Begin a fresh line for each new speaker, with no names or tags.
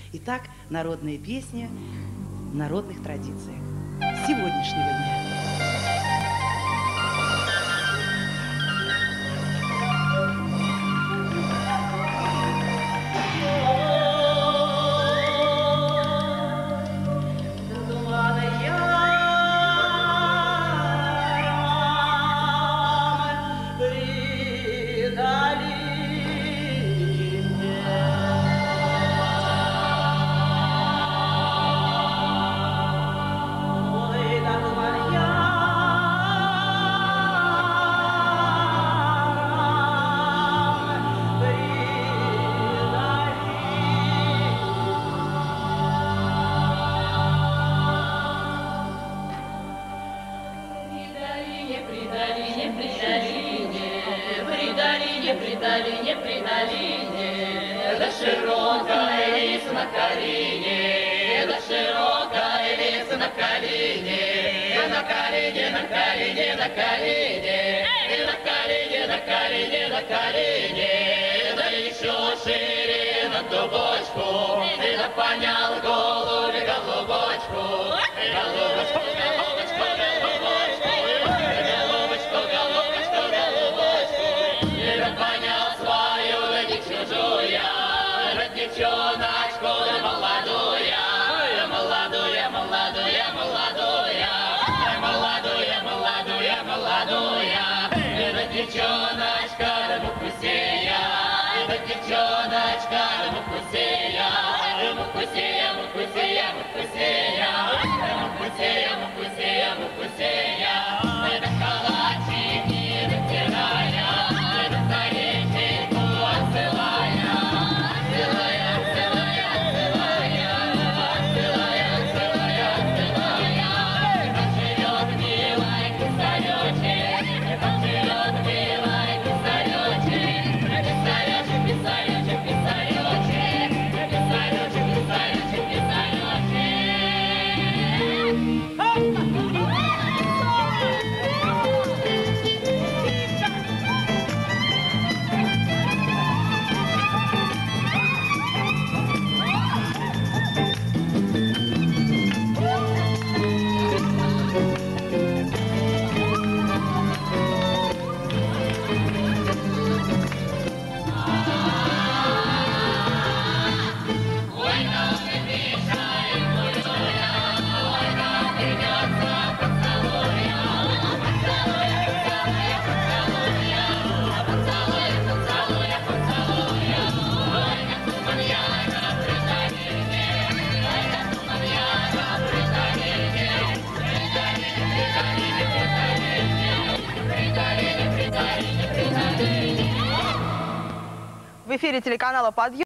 Итак, народные песни в народных традициях сегодняшнего дня.
При долине, да широкая лес на колени, да широкая лес на колени, на колени, на колени, на колени, на колени, на колени, на колени, да еще шире на дубочку, да понял голубь голубочку, голубочку, голубочку, голубочку, голубочку, голубочку, голубочку, да понял свою, да не чужую, да девчоночку, да молодую, молодую, молодую, молодую, молодую, молодую, молодую, да девчоночка, да мукусея, да девчоночка, да мукусея, мукусея, мукусея, мукусея, мукусея, мукусея, мукусея, да калачики натирая, да царичку отсылая, отсылая, отсылая, отсылая, отсылая, отсылая, отсылая, как живет милый писаречек, как живет милый писаречек, писаречек, писаречек, писаречек, писаречек, писаречек, писаречек.
В эфире телеканала «Подъем».